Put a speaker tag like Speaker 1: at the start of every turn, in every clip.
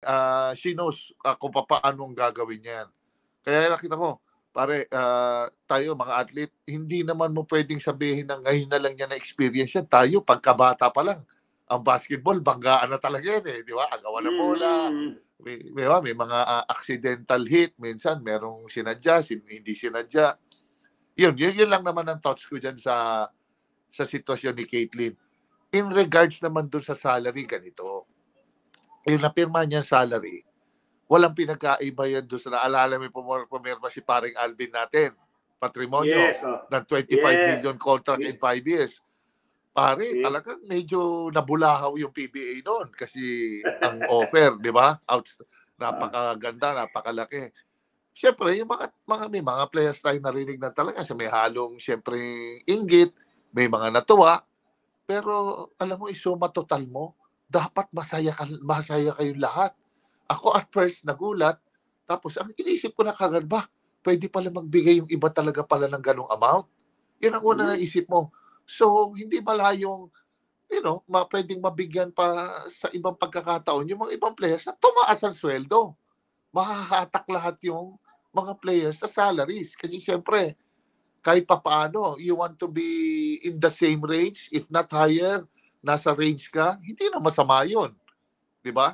Speaker 1: she knows kung paano ang gagawin yan. Kaya nakita mo, pare, tayo mga athlete, hindi naman mo pwedeng sabihin na ngayon na lang yan na experience yan. Tayo, pagkabata pa lang, ang basketball, banggaan na talaga yan eh. Di ba? Agawan ng bola. May mga accidental hit. Minsan, merong sinadya, hindi sinadya. Yun lang naman ang thoughts ko dyan sa sitwasyon ni Caitlyn. In regards naman dun sa salary, ganito. Yung napirma niya salary, walang pinagkaiba yan doon sa naalala may pumirma si paring Alvin natin. Patrimonyo ng 25 million contract in 5 years. Pare, talagang medyo nabulahaw yung PBA noon kasi ang offer, di ba? Napakaganda, napakalaki. Siyempre, yung may mga players tayo narinig na talaga siya may halong siyempre inggit, may mga natuwa. Pero alam mo, isuma total mo, dapat masaya kayong lahat. Ako at first nagulat, tapos ang inisip ko na kagad ba, pwede pala magbigay yung iba talaga pala ng ganong amount. Yun ang una na isip mo. So, hindi malayong, pwedeng mabigyan pa sa ibang pagkakataon yung mga ibang players na tumaas ang sweldo. Mahahatak lahat yung mga players sa salaries. Kasi siyempre, kahit papaano, you want to be in the same range, if not higher, nasa range ka, hindi na masama yun. Di ba?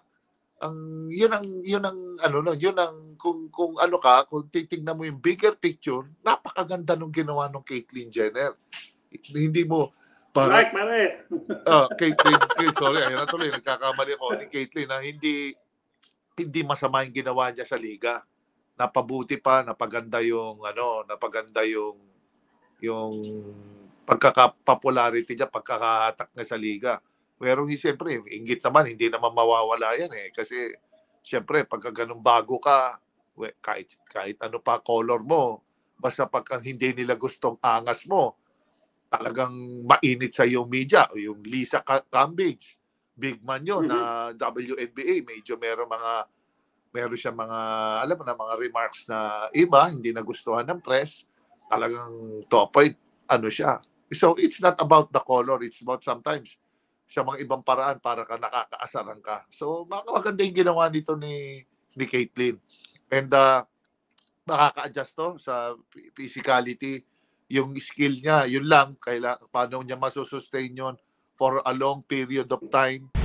Speaker 1: Kung titingnan mo yung bigger picture, napakaganda nung ginawa ng Caitlyn Jenner. Hindi mo
Speaker 2: Mare.
Speaker 1: Caitlyn, sorry, ayun na tuloy, nagkakamali ako ni Caitlyn na hindi masama yung ginawa niya sa liga. Napabuti pa, napaganda yung pagkaka-popularity niya, pagkakahatak niya sa liga. Pero siyempre, inggit naman, hindi naman mawawala yan eh. Kasi siyempre, pagka ganun bago ka, kahit ano pa color mo, basta pagka hindi nila gustong angas mo, talagang mainit sa yung media. Yung Lisa Cambage, big man yun na WNBA, medyo meron siya mga, alam mo na, mga remarks na iba, hindi nagustuhan ng press. Talagang to a point, siya. So, it's not about the color. It's about sometimes sa mga ibang paraan para ka nakakaasaran ka. So, maganda yung ginawa nito ni Caitlyn. And makaka-adjust to sa physicality, yung skill niya, yun lang, paano niya masusustain yun for a long period of time.